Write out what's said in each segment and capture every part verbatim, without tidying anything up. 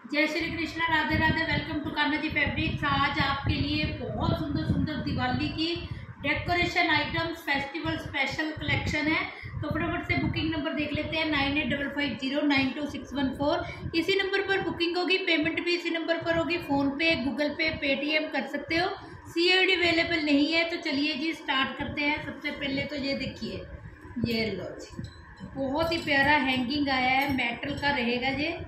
जय Shri Krishna, Radhe Radhe. Welcome to Kanha ji fabrics. आज आपके लिए बहुत सुंदर सुंदर दिवाली की decoration items festival special collection है। तो फटाफट से बुकिंग नंबर देख लेते हैं, nine eight double five zero nine two six one four. इसी नंबर पर बुकिंग होगी, पेमेंट भी इसी नंबर पर होगी। फ़ोन पे, गूगल पे, पेटीएम कर सकते हो। सी ओ डी अवेलेबल नहीं है। तो चलिए जी स्टार्ट करते हैं। सबसे पहले तो ये देखिए, ये लो जी, बहुत ही प्यारा हैंगिंग आया है, मेटल का रहेगा ये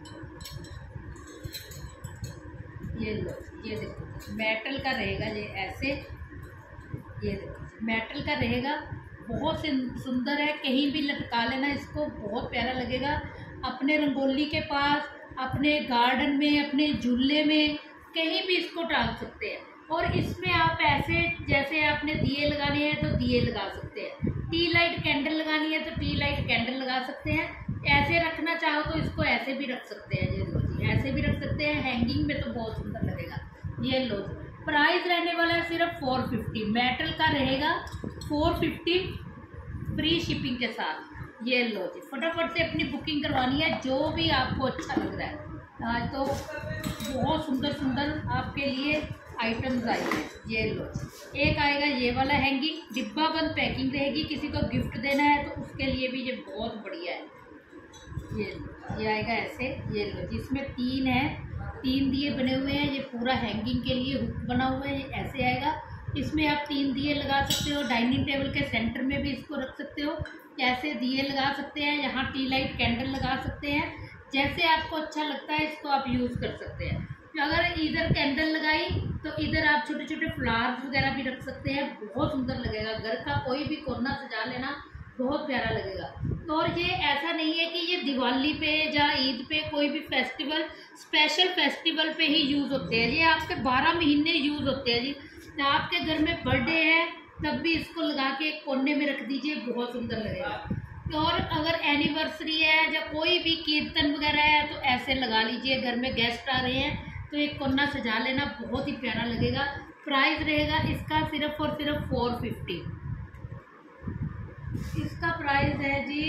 ये लो, ये देखो मेटल का रहेगा ये ऐसे, ये देखो मेटल का रहेगा, बहुत सुंदर है। कहीं भी लटका लेना इसको, बहुत प्यारा लगेगा। अपने रंगोली के पास, अपने गार्डन में, अपने झूले में, कहीं भी इसको टांग सकते हैं। और इसमें आप ऐसे, जैसे आपने दिए लगाने हैं तो दिए लगा सकते हैं, टी लाइट कैंडल लगानी है तो टी लाइट कैंडल लगा सकते हैं। ऐसे रखना चाहो तो इसको ऐसे भी रख सकते हैं, ये लो जी, ऐसे भी रख सकते हैं। हैंगिंग में तो बहुत सुंदर लगेगा। ये लो जी, प्राइस रहने वाला है सिर्फ फोर फिफ्टी, मेटल का रहेगा फोर फिफ्टी फ्री शिपिंग के साथ। ये लो जी, फटाफट से अपनी बुकिंग करवानी है, जो भी आपको अच्छा लग रहा है। आज तो बहुत सुंदर सुंदर आपके लिए आइटम्स आई हैं। ये लो, एक आएगा ये वाला हैंगिंग, डिब्बा बंद पैकिंग रहेगी। किसी को गिफ्ट देना है तो उसके लिए भी ये बहुत बढ़िया है। ये लो, ये आएगा ऐसे। ये लो, जिसमें तीन है, तीन दिए बने हुए हैं। ये पूरा हैंगिंग के लिए हुक बना हुआ है, ये ऐसे आएगा। इसमें आप तीन दिए लगा सकते हो। डाइनिंग टेबल के सेंटर में भी इसको रख सकते हो, ऐसे दिए लगा सकते हैं। यहाँ टी लाइट कैंडल लगा सकते हैं, जैसे आपको अच्छा लगता है इसको आप यूज़ कर सकते हैं। तो अगर इधर कैंडल लगाई तो इधर आप छोटे छोटे फ्लावर्स वगैरह भी रख सकते हैं, बहुत सुंदर लगेगा। घर का कोई भी कोना सजा लेना, बहुत प्यारा लगेगा। तो और ये ऐसा नहीं है कि ये दिवाली पे या ईद पे, कोई भी फेस्टिवल, स्पेशल फेस्टिवल पे ही यूज़ होते हैं। ये आपके बारह महीने यूज़ होते हैं जी। आपके घर में बर्थडे है तब भी इसको लगा के एक कोने में रख दीजिए, बहुत सुंदर लगेगा। और अगर एनिवर्सरी है या कोई भी कीर्तन वगैरह है तो ऐसे लगा लीजिए। घर में गेस्ट आ रहे हैं तो एक कोना सजा लेना, बहुत ही प्यारा लगेगा। प्राइस रहेगा इसका सिर्फ और सिर्फ फोर फिफ्टी। इसका प्राइस है जी,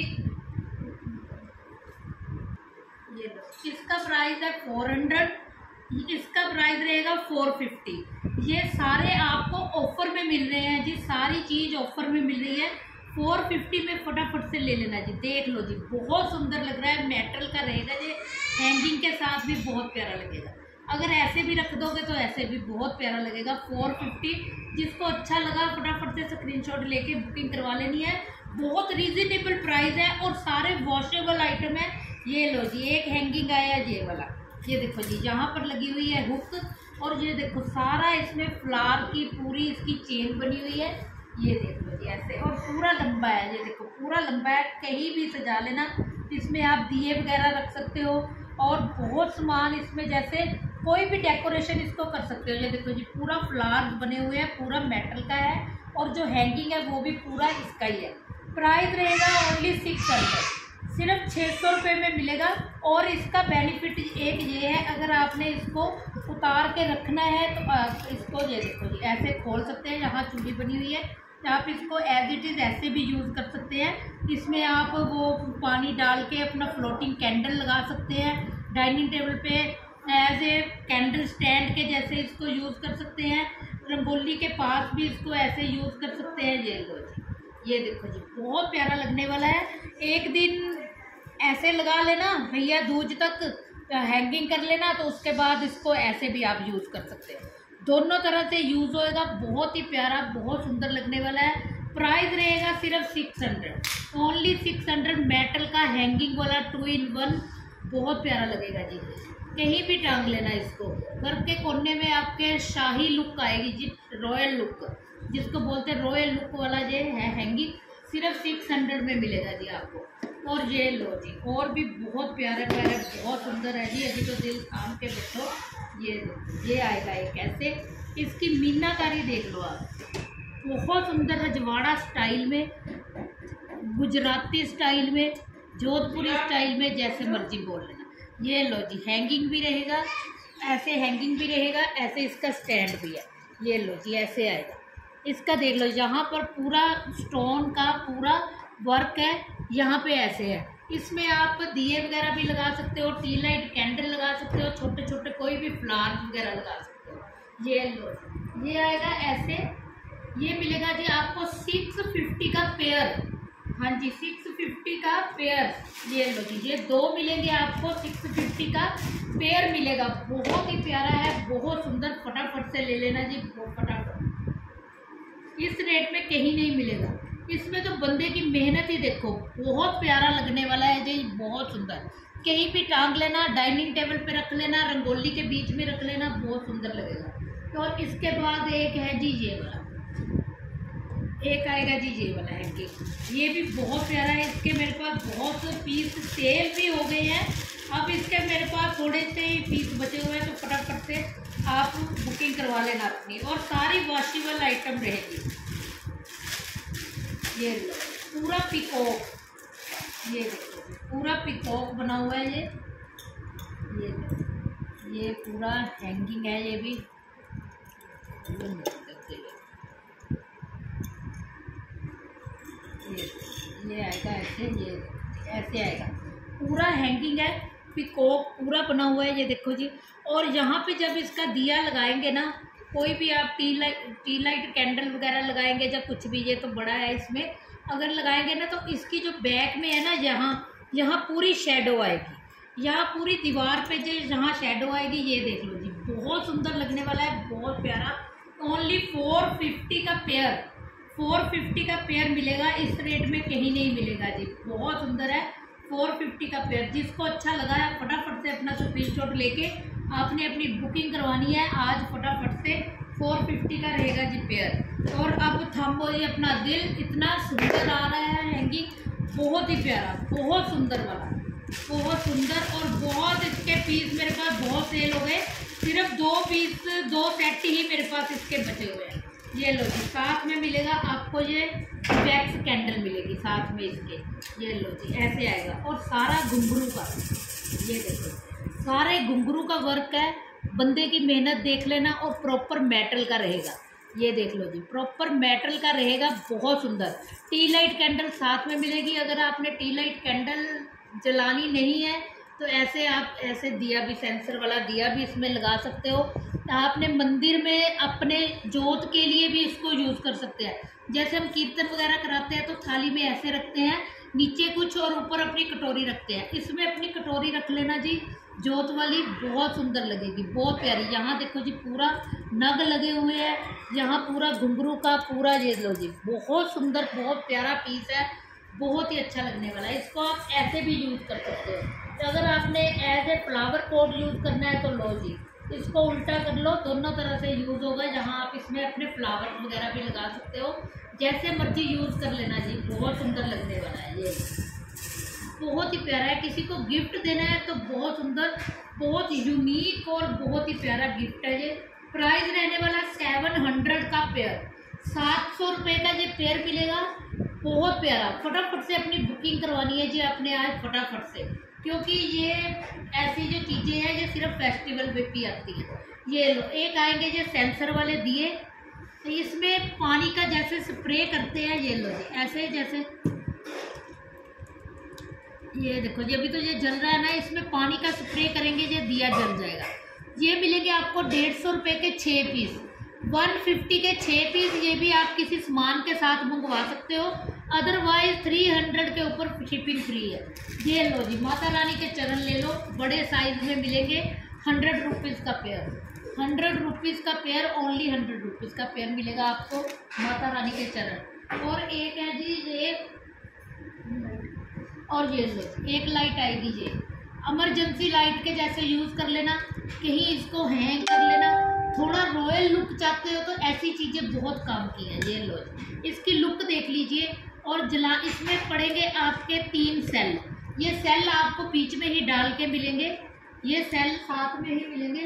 ये लो, इसका प्राइस है फोर हंड्रेड, इसका प्राइस रहेगा फोर फिफ्टी। ये सारे आपको ऑफर में मिल रहे हैं जी, सारी चीज़ ऑफर में मिल रही है। फोर फिफ्टी में फटाफट से ले लेना जी। देख लो जी, बहुत सुंदर लग रहा है, मेटल का रहेगा जी, हैंगिंग के साथ भी बहुत प्यारा लगेगा। अगर ऐसे भी रख दोगे तो ऐसे भी बहुत प्यारा लगेगा। फोर फिफ्टी, जिसको अच्छा लगा फटाफट से स्क्रीनशॉट लेके बुकिंग करवा लेनी है। बहुत रीजनेबल प्राइस है और सारे वॉशेबल आइटम है। ये लो जी, एक हैंगिंग आया ये वाला, ये देखो जी, यहाँ पर लगी हुई है हुक। और ये देखो सारा इसमें फ्लावर की पूरी इसकी चेन बनी हुई है। ये देख लो जी ऐसे, और पूरा लंबा है, ये देखो पूरा लंबा है, कहीं भी सजा लेना। इसमें आप दिए वगैरह रख सकते हो और बहुत सामान इसमें, जैसे कोई भी डेकोरेशन इसको कर सकते हो। ये देखो जी, पूरा फ्लावर्स बने हुए हैं, पूरा मेटल का है। और जो हैंगिंग है वो भी पूरा इसका ही है। प्राइस रहेगा ओनली सिक्स हंड्रेड, सिर्फ छः सौ रुपये में मिलेगा। और इसका बेनिफिट एक ये है, अगर आपने इसको उतार के रखना है तो आप इसको, ये देखो जी, ऐसे खोल सकते हैं। यहाँ चूड़ी बनी हुई है, आप इसको एज इट इज़ ऐसे भी यूज़ कर सकते हैं। इसमें आप वो पानी डाल के अपना फ्लोटिंग कैंडल लगा सकते हैं। डाइनिंग टेबल पे एज ए कैंडल स्टैंड के जैसे इसको यूज़ कर सकते हैं। रंगोली के पास भी इसको ऐसे यूज़ कर सकते हैं। ये लो जी, ये देखो जी, बहुत प्यारा लगने वाला है। एक दिन ऐसे लगा लेना भैया दूज तक हैंगिंग कर लेना, तो उसके बाद इसको ऐसे भी आप यूज़ कर सकते हैं। दोनों तरह से यूज़ होएगा, बहुत ही प्यारा, बहुत सुंदर लगने वाला है। प्राइस रहेगा सिर्फ six hundred, only six hundred. Metal का हैंगिंग वाला टू इन वन, बहुत प्यारा लगेगा जी। कहीं भी टांग लेना इसको, घर के कोने में आपके शाही लुक आएगी जी, रॉयल लुक जिसको बोलते हैं, रॉयल लुक वाला ये है हैंगिंग। सिर्फ सिक्स हंड्रेड में मिलेगा जी आपको। और ये लो जी, और भी बहुत प्यारे प्यारे, बहुत सुंदर है जी। अभी तो दिल थाम के बैठो। ये ये आएगा एक ऐसे, इसकी मीनाकारी देख लो आप, बहुत सुंदर रजवाड़ा स्टाइल में, गुजराती स्टाइल में, जोधपुरी स्टाइल में, जैसे मर्जी बोल लेना। ये लो जी, हैंगिंग भी रहेगा, ऐसे हैंगिंग भी रहेगा, ऐसे इसका स्टैंड भी है। ये लो जी, ऐसे आएगा। इसका देख लो, यहाँ पर पूरा स्टोन का पूरा वर्क है, यहाँ पे ऐसे है। इसमें आप दिए वगैरह भी लगा सकते हो, टी लाइट कैंडल लगा सकते हो, फ्लावर वगैरह लगा सकते हो। ये लो, ये आएगा ऐसे, ये मिलेगा जी आपको सिक्स फिफ्टी का पेयर। हाँ जी, सिक्स फिफ्टी का पेयर। ये लो जी, ये दो मिलेंगे आपको, सिक्स फिफ्टी का पेयर मिलेगा। बहुत ही प्यारा है, बहुत सुंदर, फटाफट से ले लेना जी, फटाफट। इस रेट में कहीं नहीं मिलेगा। इसमें तो बंदे की मेहनत ही देखो, बहुत प्यारा लगने वाला है जी, बहुत सुंदर। कहीं भी टांग लेना, डाइनिंग टेबल पे रख लेना, रंगोली के बीच में रख लेना, बहुत सुंदर लगेगा। तो और इसके बाद एक है जी ये वाला, एक आएगा जी ये वाला है कि ये भी बहुत प्यारा है। इसके मेरे पास बहुत पीस सेल भी हो गए हैं। अब इसके मेरे पास थोड़े से ही पीस बचे हुए हैं, तो फटाफट से आप बुकिंग करवा लेना अपनी। और सारी वॉशेबल आइटम रहेगी। ये लो, पूरा पिकॉक, ये देखो पूरा पिकॉक बना हुआ है। ये ये ये पूरा हैंगिंग है। ये भी ये ये आएगा ऐसे, ये ऐसे आएगा, पूरा हैंगिंग है, पिकॉक पूरा बना हुआ है। ये देखो जी। और यहाँ पे जब इसका दिया लगाएंगे ना, कोई भी आप tea light tea light candle वगैरह लगाएंगे या कुछ भी, ये तो बड़ा है, इसमें अगर लगाएंगे ना तो इसकी जो बैक में है ना, यहाँ यहाँ पूरी शेडो आएगी, यहाँ पूरी दीवार पे जो जहाँ शेडो आएगी, ये देख लो जी, बहुत सुंदर लगने वाला है, बहुत प्यारा। ओनली फोर फिफ्टी का पेयर, फोर फिफ्टी का पेयर मिलेगा। इस रेट में कहीं नहीं मिलेगा जी, बहुत सुंदर है। फोर फिफ्टी का पेयर, जिसको अच्छा लगा है फटाफट से अपना स्क्रीनशॉट लेके आपने अपनी बुकिंग करवानी है आज फटाफट से। फोर फिफ्टी का रहेगा जी पेयर। और अब थाम्बो जी अपना दिल, इतना सुंदर आ रहा है हैंगिंग, बहुत ही प्यारा, बहुत सुंदर वाला, बहुत सुंदर। और बहुत इसके पीस मेरे पास बहुत सेल हो गए, सिर्फ दो पीस, दो सेट ही मेरे पास इसके बचे हुए हैं। ये लो जी, साथ में मिलेगा आपको ये वैक्स कैंडल मिलेगी साथ में इसके। ये लो जी, ऐसे आएगा। और सारा घुंघरू का, ये देखो सारे घुंघरू का वर्क है, बंदे की मेहनत देख लेना। और प्रॉपर मेटल का रहेगा, ये देख लो जी, प्रॉपर मेटल का रहेगा, बहुत सुंदर। टी लाइट कैंडल साथ में मिलेगी। अगर आपने टी लाइट कैंडल जलानी नहीं है तो ऐसे आप ऐसे दिया भी, सेंसर वाला दिया भी इसमें लगा सकते हो। आपने मंदिर में अपने जोत के लिए भी इसको यूज़ कर सकते हैं। जैसे हम कीर्तन वगैरह कराते हैं तो थाली में ऐसे रखते हैं, नीचे कुछ और ऊपर अपनी कटोरी रखते हैं, इसमें अपनी कटोरी रख लेना जी, जोत वाली, बहुत सुंदर लगेगी, बहुत प्यारी। यहाँ देखो जी, पूरा नग लगे हुए हैं, यहाँ पूरा घुंघरू का पूरा, ये लो जी, बहुत सुंदर, बहुत प्यारा पीस है, बहुत ही अच्छा लगने वाला है। इसको आप ऐसे भी यूज़ कर सकते हो। तो अगर आपने as a flower pot use करना है तो लो जी, इसको उल्टा कर लो, दोनों तरह से यूज़ होगा। जहाँ आप इसमें अपने फ्लावर वगैरह भी लगा सकते हो, जैसे मर्जी यूज़ कर लेना जी, बहुत सुंदर लगने वाला है। ये बहुत ही प्यारा है, किसी को गिफ्ट देना है तो बहुत सुंदर, बहुत यूनिक और बहुत ही प्यारा गिफ्ट है ये। प्राइस रहने वाला सेवन हंड्रेड का पेयर, सात सौ रुपये का ये पेयर मिलेगा, बहुत प्यारा। फटाफट से अपनी बुकिंग करवानी है जी आपने आज फटाफट से, क्योंकि ये ऐसी जो चीज़ें हैं ये सिर्फ फेस्टिवल पे भी आती है। ये लो, एक आएंगे ये सेंसर वाले दिए, इसमें पानी का जैसे स्प्रे करते हैं, ये लो जी, ऐसे जैसे, ये देखो जी, अभी तो ये जल रहा है ना, इसमें पानी का स्प्रे करेंगे ये दिया जल जाएगा। ये मिलेंगे आपको डेढ़ सौ रुपये के छः पीस, वन फिफ्टी के छः पीस। ये भी आप किसी सामान के साथ मंगवा सकते हो, अदरवाइज थ्री हंड्रेड के ऊपर शिपिंग फ्री है। ये लो जी, माता रानी के चरण ले लो, बड़े साइज में मिलेंगे, हंड्रेड रुपीज़ का पेयर, हंड्रेड रुपीज़ का पेयर, ओनली हंड्रेड रुपीज़ का पेयर मिलेगा आपको माता रानी के चरण। और एक है जी ये, और ये लो, एक लाइट आएगी ये, इमरजेंसी लाइट के जैसे यूज़ कर लेना, कहीं इसको हैंग कर लेना, थोड़ा रॉयल लुक चाहते हो तो ऐसी चीज़ें बहुत काम की हैं। ये लो, इसकी लुक देख लीजिए। और जला, इसमें पड़ेंगे आपके तीन सेल, ये सेल आपको बीच में ही डाल के मिलेंगे, ये सेल साथ में ही मिलेंगे।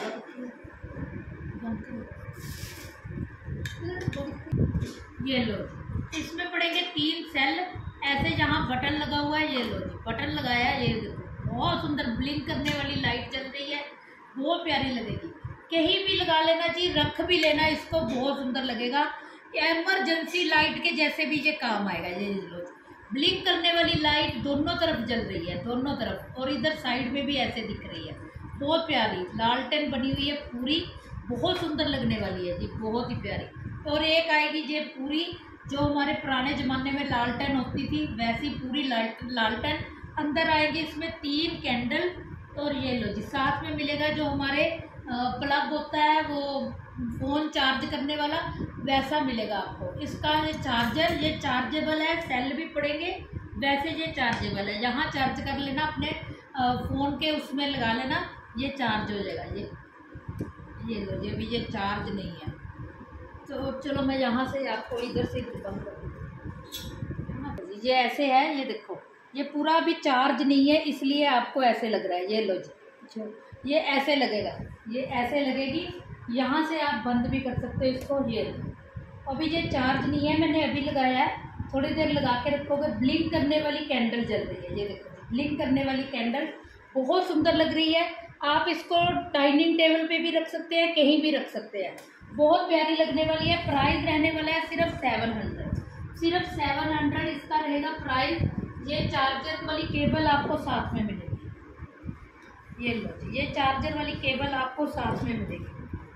ये लो, इसमें पड़ेंगे तीन सेल ऐसे, जहाँ बटन लगा हुआ है, ये लो जी, बटन लगाया है, ये देखो बहुत सुंदर ब्लिंक करने वाली लाइट चल रही है, बहुत प्यारी लगेगी। कहीं भी लगा लेना जी, रख भी लेना इसको, बहुत सुंदर लगेगा। इमरजेंसी लाइट के जैसे भी ये काम आएगा। ये लो, ब्लिंक करने वाली लाइट दोनों तरफ जल रही है, दोनों तरफ, और इधर साइड में भी ऐसे दिख रही है, बहुत प्यारी लालटेन बनी हुई है पूरी, बहुत सुंदर लगने वाली है जी, बहुत ही प्यारी। और एक आएगी ये पूरी जो हमारे पुराने ज़माने में लालटेन होती थी वैसी पूरी लालटेन। अंदर आएंगे इसमें तीन कैंडल, और ये लो जी साथ में मिलेगा जो हमारे प्लग होता है वो फ़ोन चार्ज करने वाला, वैसा मिलेगा आपको। इसका ये चार्जर, ये चार्जेबल है, सेल भी पड़ेंगे, वैसे ये चार्जेबल है। यहाँ चार्ज कर लेना अपने फ़ोन के उसमें लगा लेना, ये चार्ज हो जाएगा। ये ये लो जी, अभी ये चार्ज नहीं है तो चलो मैं यहाँ से आपको इधर से बंद कर दूँ। ये ऐसे है, ये देखो ये पूरा अभी चार्ज नहीं है इसलिए आपको ऐसे लग रहा है। ये लो जी, ये ऐसे लगेगा, ये ऐसे लगेगी। यहाँ से आप बंद भी कर सकते हो इसको। ये अभी ये चार्ज नहीं है, मैंने अभी लगाया है, थोड़ी देर लगा के रखोगे। ब्लिंक करने वाली कैंडल जल रही है, ये देखो ब्लिंक करने वाली कैंडल बहुत सुंदर लग रही है। आप इसको डाइनिंग टेबल पे भी रख सकते हैं, कहीं भी रख सकते हैं, बहुत प्यारी लगने वाली है। प्राइस रहने वाला है सिर्फ सेवन हंड्रेड, सिर्फ सेवन हंड्रेड इसका रहेगा प्राइस। ये चार्जर वाली केबल आपको साथ में मिलेगी। ये लो जी, ये चार्जर वाली केबल आपको साथ में मिलेगी।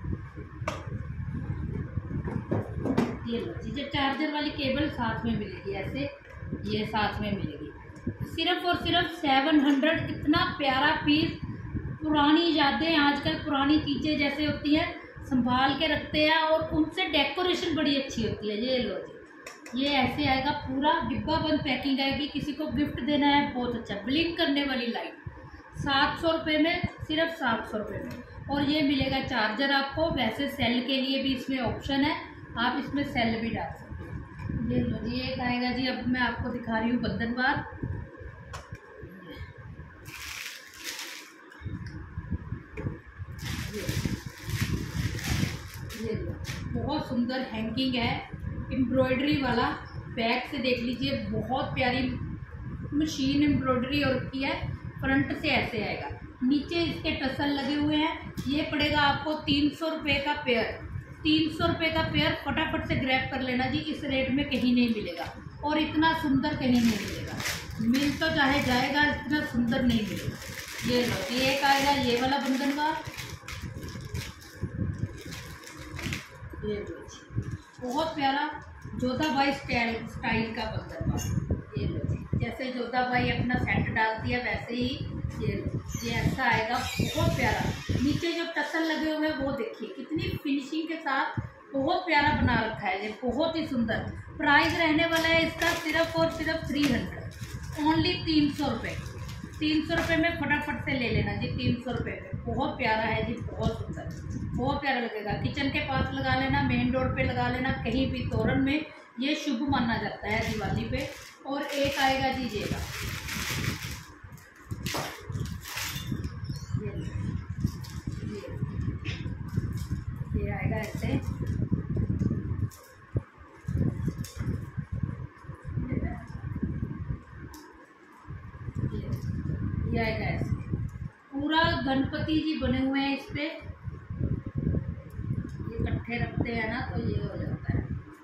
ये लो जी, ये चार्जर वाली केबल साथ में मिलेगी, ऐसे ये साथ में मिलेगी। सिर्फ और सिर्फ सेवन हंड्रेड। इतना प्यारा पीस। पुरानी यादें, आजकल पुरानी चीज़ें जैसे होती हैं संभाल के रखते हैं और उनसे डेकोरेशन बड़ी अच्छी होती है। ये लो जी, ये ऐसे आएगा पूरा डिब्बा बंद पैकिंग आएगी, किसी को गिफ्ट देना है बहुत अच्छा। ब्लिंक करने वाली लाइट सात सौ रुपये में, सिर्फ सात सौ रुपये में। और ये मिलेगा चार्जर आपको, वैसे सेल के लिए भी इसमें ऑप्शन है, आप इसमें सेल भी डाल सकते हैं। ये लो जी, एक आएगा जी, अब मैं आपको दिखा रही हूँ बंधन बार। ये लो, बहुत सुंदर हैंगिंग है, एम्ब्रॉयडरी वाला। बैक से देख लीजिए, बहुत प्यारी मशीन एम्ब्रॉयडरी और की है। फ्रंट से ऐसे आएगा, नीचे इसके टसल लगे हुए हैं। ये पड़ेगा आपको तीन सौ रुपये का पेयर, तीन सौ रुपये का पेयर। फटाफट से ग्रैब कर लेना जी, इस रेट में कहीं नहीं मिलेगा और इतना सुंदर कहीं नहीं मिलेगा। मिल तो चाहे जाएगा, इतना सुंदर नहीं मिलेगा। ये लो, ये एक आएगा ये वाला बंधन का। ये लो जी, बहुत प्यारा जोधाबाई स्टाइल स्टाइल का बंधन का। ये लो जी, जैसे जोधाबाई अपना सेट डालती है वैसे ही ये ये ऐसा आएगा, बहुत प्यारा। नीचे जो टसल लगे हुए हैं वो देखिए कितनी फिनिशिंग के साथ, बहुत प्यारा बना रखा है ये, बहुत ही सुंदर। प्राइस रहने वाला है इसका सिर्फ और सिर्फ थ्री हंड्रेड ओनली, तीन सौ रुपये। तीन सौ रुपये में फटाफट से ले लेना जी, तीन सौ रुपये में। बहुत प्यारा है जी, बहुत सुंदर, बहुत प्यारा लगेगा। किचन के पास लगा लेना, मेन डोर पे लगा लेना, कहीं भी तोरण में ये शुभ माना जाता है दिवाली पे। और एक आएगा जी ये का, ये आएगा ऐसे, ये आएगा ऐसे। पूरा गणपति जी बने हुए हैं इस पे, ये इकट्ठे रखते हैं ना तो ये हो जाता है।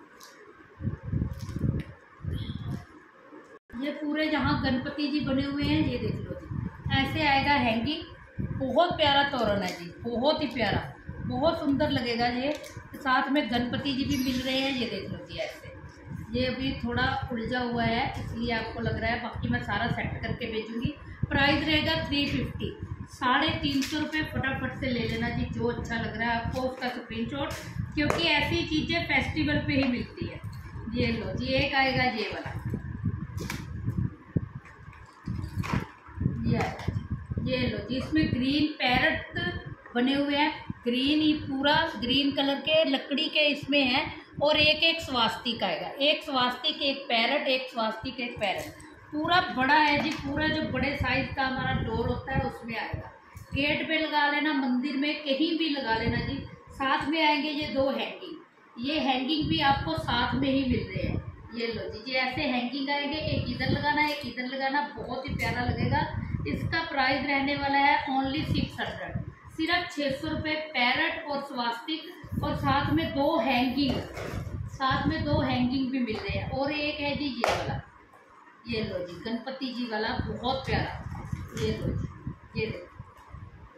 ये पूरे जहाँ गणपति जी बने हुए हैं ये देख लो जी, ऐसे आएगा हैंगिंग। बहुत प्यारा तोरण है जी, बहुत ही प्यारा, बहुत सुंदर लगेगा ये। साथ में गणपति जी भी मिल रहे हैं, ये देख लो जी ऐसे। ये अभी थोड़ा उलझा हुआ है इसलिए आपको लग रहा है, बाकी मैं सारा सेट करके भेजूंगी। प्राइस रहेगा थ्री फिफ्टी, साढ़े तीन सौ रुपये। फटाफट से ले लेना जी, जो अच्छा लग रहा है आपको उसका स्क्रीनशॉट, क्योंकि ऐसी चीज़ें फेस्टिवल पे ही मिलती है। ये लो जी, एक आएगा ये वाला, ये आएगा ये लो जी। इसमें ग्रीन पैरट बने हुए हैं, ग्रीन ही पूरा ग्रीन कलर के लकड़ी के इसमें है। और एक एक स्वास्तिक आएगा, एक स्वास्तिक, एक पैरट, एक स्वास्तिक, एक पैरट। पूरा बड़ा है जी, पूरा जो बड़े साइज का हमारा डोर होता है उसमें आएगा। गेट पे लगा लेना, मंदिर में कहीं भी लगा लेना जी। साथ में आएंगे ये दो हैंगिंग, ये हैंगिंग भी आपको साथ में ही मिल रहे हैं। ये लो जी, ये ऐसे हैंगिंग आएंगे, एक इधर लगाना एक इधर लगाना, बहुत ही प्यारा लगेगा। इसका प्राइस रहने वाला है ओनली सिक्स हंड्रेड, सिर्फ छः सौ रुपये। पैरट और स्वास्तिक और साथ में दो हैंगिंग, साथ में दो हैंगिंग भी मिल रहे हैं। और एक है जी ये वाला, ये लो जी गणपति जी वाला, बहुत प्यारा। ये लो जी, ये देखो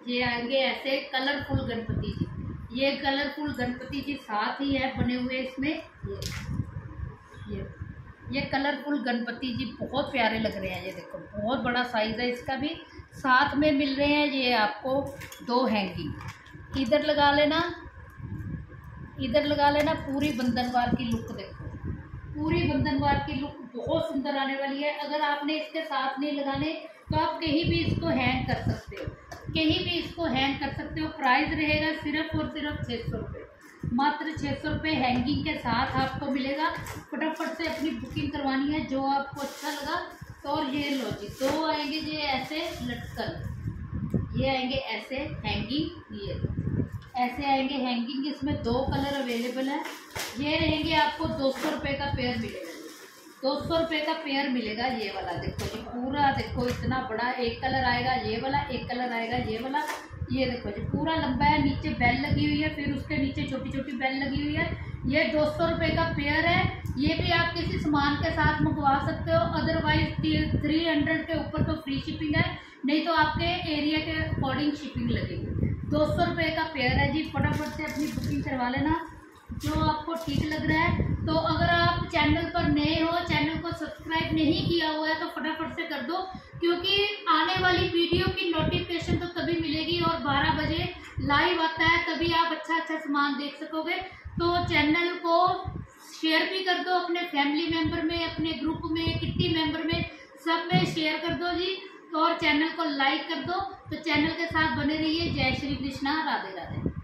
ये आएंगे ऐसे कलरफुल गणपति जी। ये कलरफुल गणपति जी साथ ही है बने हुए इसमें। ये ये ये कलरफुल गणपति जी बहुत प्यारे लग रहे हैं। ये देखो बहुत बड़ा साइज़ है इसका भी। साथ में मिल रहे हैं ये आपको दो हैंगिंग। इधर लगा लेना, इधर लगा लेना। पूरी बंधनवार की लुक देखो, पूरी बंधनवार की लुक बहुत सुंदर आने वाली है। अगर आपने इसके साथ नहीं लगाने तो आप कहीं भी इसको हैंग कर सकते हो, कहीं भी इसको हैंग कर सकते हो। प्राइस रहेगा सिर्फ और सिर्फ छः सौ रुपये, मात्र छः सौ रुपये हैंगिंग के साथ आपको मिलेगा। फटाफट से अपनी बुकिंग करवानी है जो आपको अच्छा लगा तो। और ये लो जी, दो आएंगे ये ऐसे लटकन, ये आएंगे ऐसे हैंगिंग, ये ऐसे आएंगे हैंगिंग। इसमें दो कलर अवेलेबल है। ये रहेंगे आपको दो सौ रुपये का पेयर मिलेगा, दो सौ रुपये का पेयर मिलेगा। ये वाला देखो जी, पूरा देखो इतना बड़ा, एक कलर आएगा ये वाला, एक कलर आएगा ये वाला। ये देखो जी पूरा लंबा है, नीचे बेल लगी हुई है, फिर उसके नीचे छोटी छोटी बेल लगी हुई है। ये दो सौ रुपये का पेयर है। ये भी आप किसी सामान के साथ मंगवा सकते हो, अदरवाइज थ्री हंड्रेड के ऊपर तो फ्री शिपिंग है, नहीं तो आपके एरिया के अकॉर्डिंग शिपिंग लगेगी। दो सौ रुपये का पेयर है जी। फटाफट से अपनी बुकिंग करवा लेना जो आपको ठीक लग रहा है। तो अगर आप चैनल पर नए हो, चैनल को सब्सक्राइब नहीं किया हुआ है तो फटाफट से कर दो, क्योंकि आने वाली वीडियो की नोटिफिकेशन तो तभी मिलेगी और बारह बजे लाइव आता है, तभी आप अच्छा अच्छा सामान देख सकोगे। तो चैनल को शेयर भी कर दो अपने फैमिली मेम्बर में, अपने ग्रुप में, किट्टी मेम्बर में, सब में शेयर कर दो जी। और चैनल को लाइक कर दो। तो चैनल के साथ बने रहिए। जय श्री कृष्णा, राधे राधे।